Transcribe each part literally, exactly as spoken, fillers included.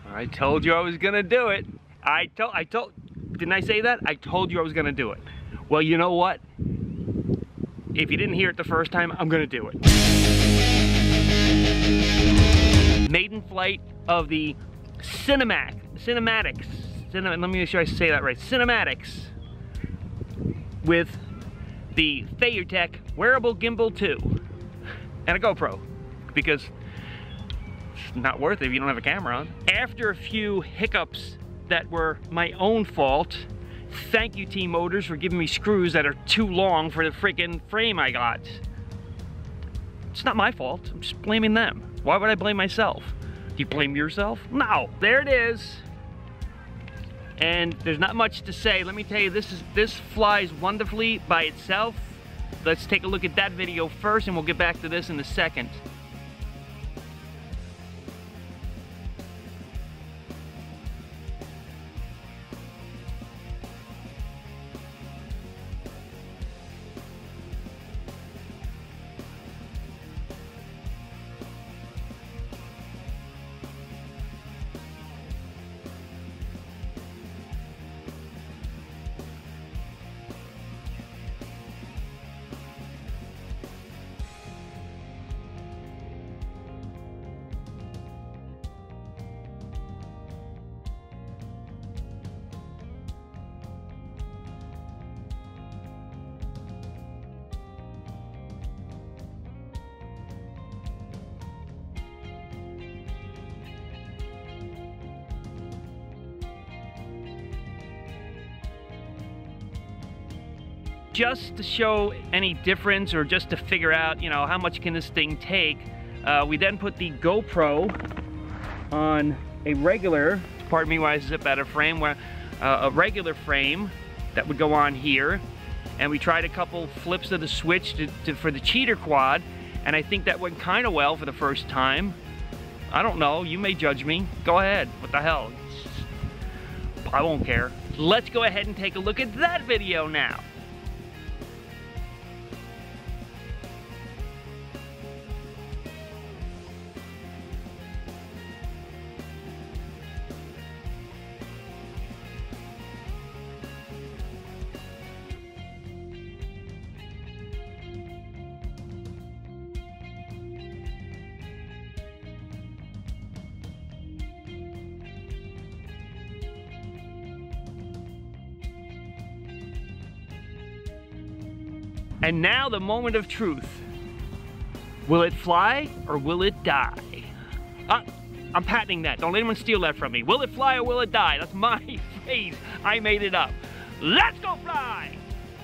I told you I was gonna do it. I told, I told, didn't I say that? I told you I was gonna do it. Well, you know what? If you didn't hear it the first time, I'm gonna do it. Maiden flight of the Cinemac, Cinematics, Cinem, let me make sure I say that right, Cinematics, with the Phayertech Wearable Gimbal two, and a GoPro, because it's not worth it if you don't have a camera on. After a few hiccups that were my own fault, thank you T Motors for giving me screws that are too long for the freaking frame I got. It's not my fault, I'm just blaming them. Why would I blame myself? Do you blame yourself? No, there it is. And there's not much to say. Let me tell you, this is this flies wonderfully by itself. Let's take a look at that video first and we'll get back to this in a second. Just to show any difference, or just to figure out, you know, how much can this thing take, uh, we then put the GoPro on a regular, pardon me while I zip out of frame, where uh, a regular frame that would go on here, and we tried a couple flips of the switch to, to, for the cheater quad, and I think that went kind of well for the first time. I don't know, you may judge me. Go ahead, what the hell? I won't care. Let's go ahead and take a look at that video now. And now the moment of truth. Will it fly or will it die? Uh, I'm patenting that. Don't let anyone steal that from me. Will it fly or will it die? That's my phrase. I made it up. Let's go fly!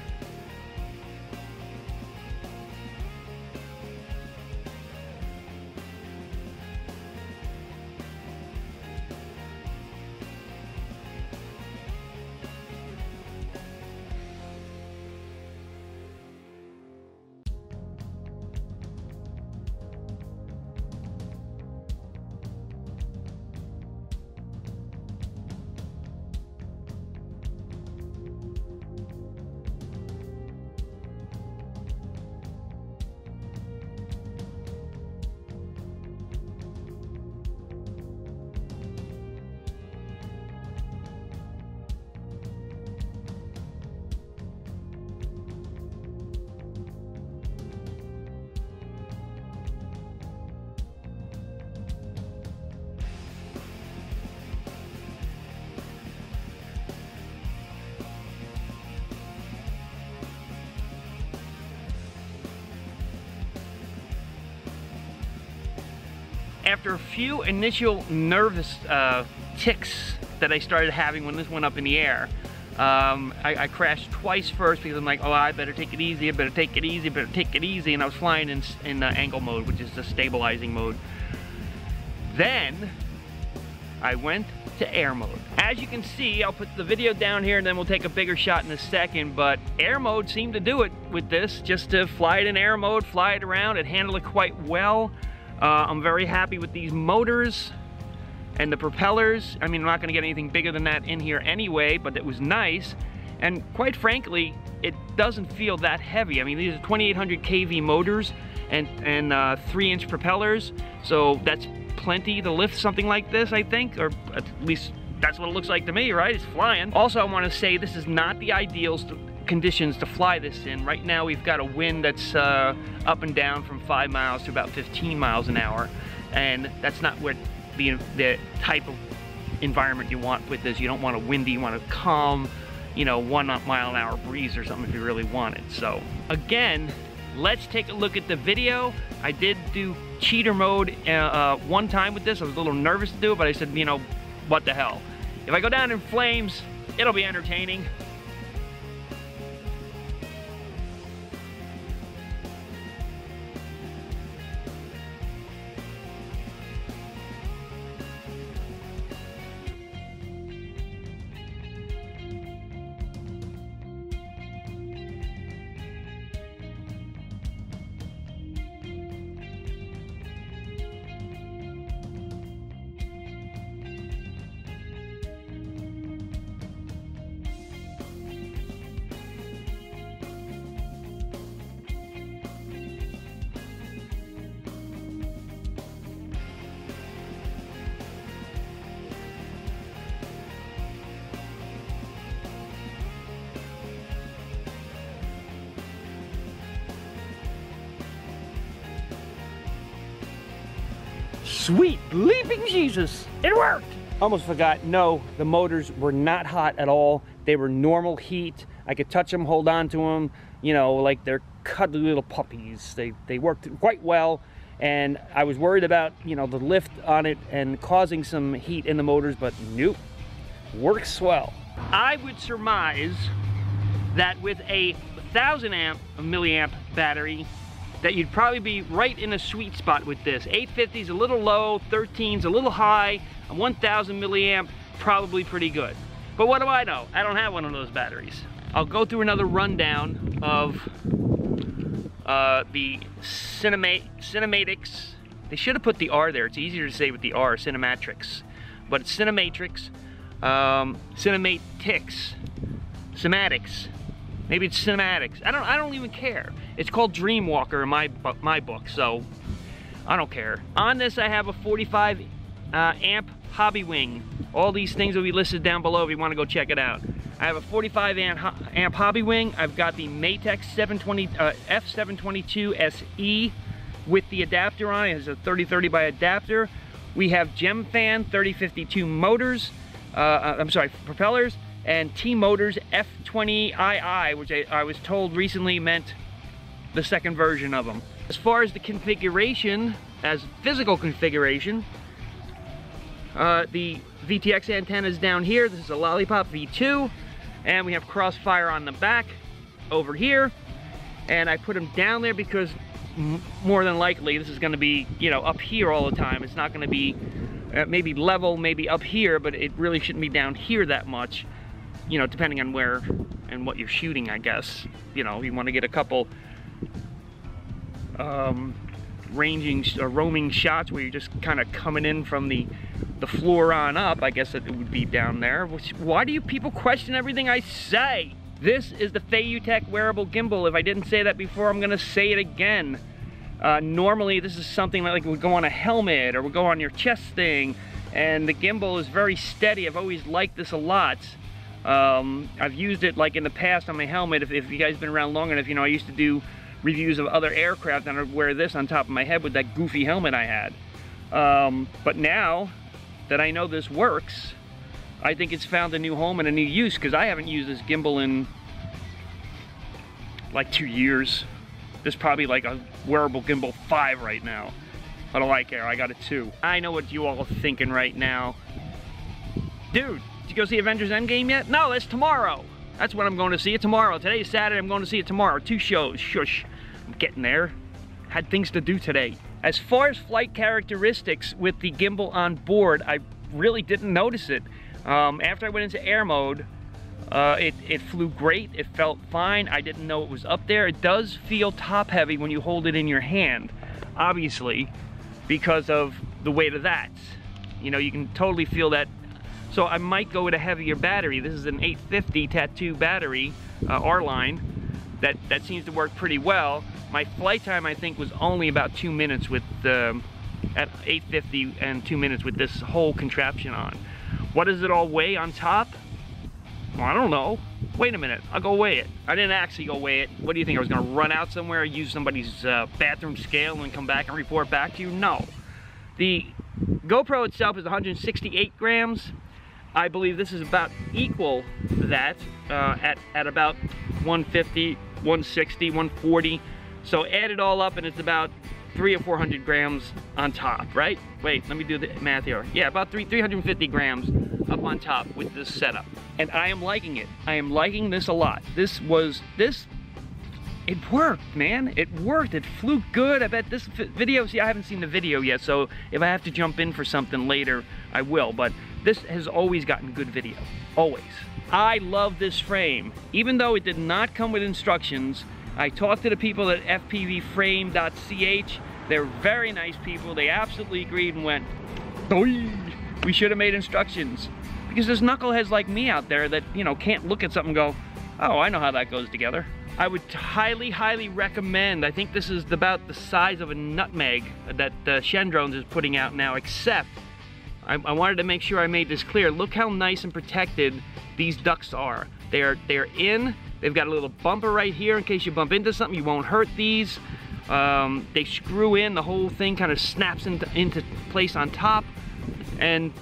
After a few initial nervous uh, ticks that I started having when this went up in the air, um, I, I crashed twice first because I'm like, oh, I better take it easy, I better take it easy, I better take it easy, and I was flying in, in uh, angle mode, which is the stabilizing mode. Then, I went to air mode. As you can see, I'll put the video down here and then we'll take a bigger shot in a second, but air mode seemed to do it with this, just to fly it in air mode, fly it around, it handled it quite well. Uh, I'm very happy with these motors and the propellers. I mean, I'm not gonna get anything bigger than that in here anyway, but it was nice. And quite frankly, it doesn't feel that heavy. I mean, these are twenty-eight hundred K V motors and, and uh, three inch propellers, so that's plenty to lift something like this, I think, or at least that's what it looks like to me, right? It's flying. Also, I want to say this is not the ideal conditions to fly this in. Right now, we've got a wind that's uh, up and down from five miles to about fifteen miles an hour, and that's not what the, the type of environment you want with this. You don't want a windy, you want a calm, you know, one mile an hour breeze or something if you really want it. So again, let's take a look at the video. I did do cheater mode uh, uh, one time with this. I was a little nervous to do it, but I said, you know, what the hell? If I go down in flames, it'll be entertaining. Sweet leaping Jesus, it worked! Almost forgot, no, the motors were not hot at all. They were normal heat. I could touch them, hold on to them, you know, like they're cuddly little puppies. They, they worked quite well, and I was worried about, you know, the lift on it and causing some heat in the motors, but nope, works swell. I would surmise that with a thousand amp, a milliamp battery, that you'd probably be right in a sweet spot with this. eight fifty is a little low, thirteen's a little high, a one thousand milliamp, probably pretty good. But what do I know? I don't have one of those batteries. I'll go through another rundown of uh, the Cinema Cinematics. They should have put the R there. It's easier to say with the R, Cinematrix. But it's Cinematrix, um, Cinematics, Cinematics. Maybe it's Cinematics. I don't. I don't even care. It's called Dreamwalker in my my book, so I don't care. On this, I have a forty-five uh, amp Hobbywing. All these things will be listed down below if you want to go check it out. I have a forty-five amp, amp Hobbywing. I've got the Matex seven twenty uh, F seven twenty-two S E with the adapter on it. It's a thirty thirty by adapter. We have Gemfan thirty fifty-two motors. Uh, I'm sorry, propellers. And T-Motors F twenty I I, which I, I was told recently meant the second version of them. As far as the configuration, as physical configuration, uh, the V T X antenna is down here. This is a Lollipop V two, and we have Crossfire on the back over here. And I put them down there because m more than likely this is going to be, you know, up here all the time. It's not going to be uh, maybe level, maybe up here, but it really shouldn't be down here that much. You know, depending on where and what you're shooting, I guess. You know, you want to get a couple um, ranging or roaming shots where you're just kind of coming in from the the floor on up. I guess it would be down there. Which, why do you people question everything I say? This is the Feiyutech wearable gimbal. If I didn't say that before, I'm gonna say it again. Uh, normally, this is something like would go on a helmet or would go on your chest thing, and the gimbal is very steady. I've always liked this a lot. Um, I've used it like in the past on my helmet. If, if you guys been around long enough, you know I used to do reviews of other aircraft and I'd wear this on top of my head with that goofy helmet I had. Um, but now that I know this works, I think it's found a new home and a new use, because I haven't used this gimbal in like two years. This is probably like a wearable gimbal five right now. What do I care? I got a two. I know what you all are thinking right now. Dude, did you go see Avengers Endgame yet? No, that's tomorrow. That's when I'm going to see it tomorrow. Today's Saturday, I'm going to see it tomorrow. Two shows, shush. I'm getting there. Had things to do today. As far as flight characteristics with the gimbal on board, I really didn't notice it. Um, after I went into air mode, uh, it, it flew great. It felt fine. I didn't know it was up there. It does feel top heavy when you hold it in your hand, obviously, because of the weight of that. You know, you can totally feel that. So I might go with a heavier battery. This is an eight fifty Tattoo battery, uh, R-line, that, that seems to work pretty well. My flight time, I think, was only about two minutes with the, at eight fifty and two minutes with this whole contraption on. What does it all weigh on top? Well, I don't know. Wait a minute, I'll go weigh it. I didn't actually go weigh it. What do you think, I was gonna run out somewhere, use somebody's uh, bathroom scale and come back and report back to you? No. The GoPro itself is one hundred sixty-eight grams. I believe this is about equal to that uh, at, at about one fifty, one sixty, one forty. So add it all up and it's about three or four hundred grams on top, right? Wait, let me do the math here. Yeah, about three, 350 grams up on top with this setup. And I am liking it. I am liking this a lot. This was, this, it worked, man. It worked, it flew good. I bet this video, see, I haven't seen the video yet, so if I have to jump in for something later, I will, but this has always gotten good video, always. I love this frame. Even though it did not come with instructions, I talked to the people at F P V frame dot C H. They're very nice people. They absolutely agreed and went, "Oi, we should have made instructions." Because there's knuckleheads like me out there that, you know, can't look at something and go, "Oh, I know how that goes together." I would highly, highly recommend, I think this is about the size of a nutmeg that uh, Shendrones is putting out now, except, I, I wanted to make sure I made this clear. Look how nice and protected these ducts are. They are, they're in, they've got a little bumper right here in case you bump into something, you won't hurt these. Um, they screw in, the whole thing kind of snaps into, into place on top. And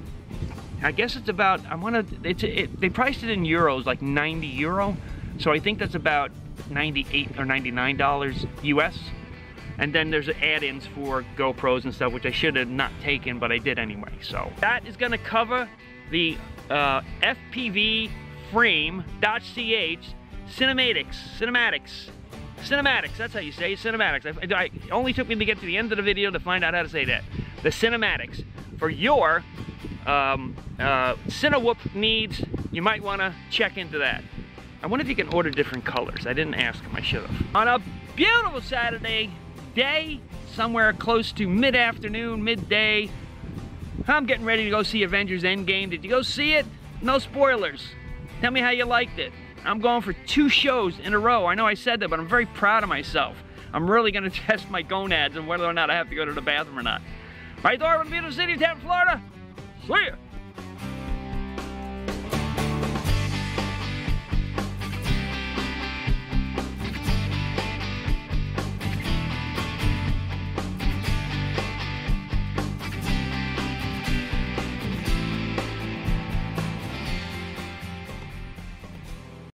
I guess it's about, I want to, it's it, they priced it in euros, like ninety euro. So I think that's about ninety-eight or ninety-nine dollars U S. And then there's add-ins for GoPros and stuff, which I should have not taken, but I did anyway. So that is gonna cover the uh, F P V frame dot C H cinematics, cinematics, cinematics, that's how you say it, cinematics. I, I, it only took me to get to the end of the video to find out how to say that. The cinematics for your um, uh, Cinewhoop needs. You might wanna check into that. I wonder if you can order different colors. I didn't ask them, I should have. On a beautiful Saturday day, somewhere close to mid-afternoon, midday, I'm getting ready to go see Avengers Endgame. Did you go see it? No spoilers. Tell me how you liked it. I'm going for two shows in a row. I know I said that, but I'm very proud of myself. I'm really gonna test my gonads and whether or not I have to go to the bathroom or not. All right, Thor, from the beautiful city of Tampa, Florida. See ya.